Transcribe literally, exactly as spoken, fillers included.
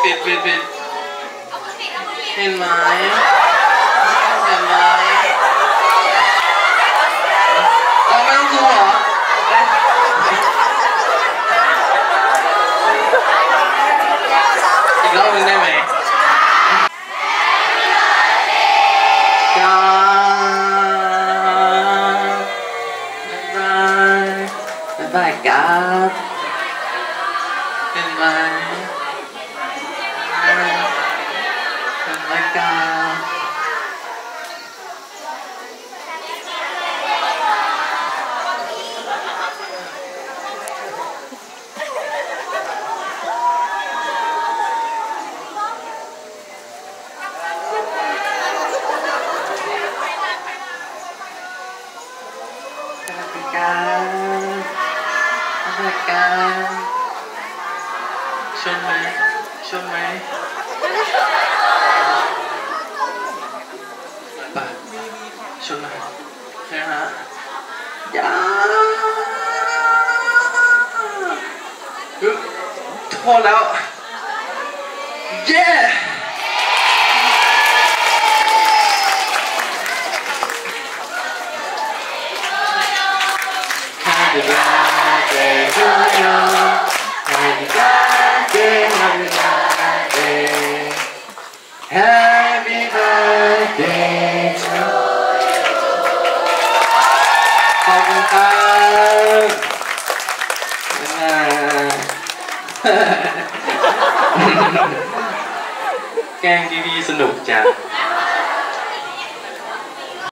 ปิดปิดปิดเห็นไหมเห็นไหมเราไม่ต้องดูหรออีกรอบนึงได้ไหมกาบ๊ายบายบ๊ายบายครับเป็นไหมเป็นไหมครับชนไหมชนไหมป่ะชนไหมใช่ไหมฮะยาโทษแล้วเย้Happy birthday to you. Happy birthday, happy birthday. Happy birthday to you. ขอบคุณครับแกล้งดีๆสนุกจัง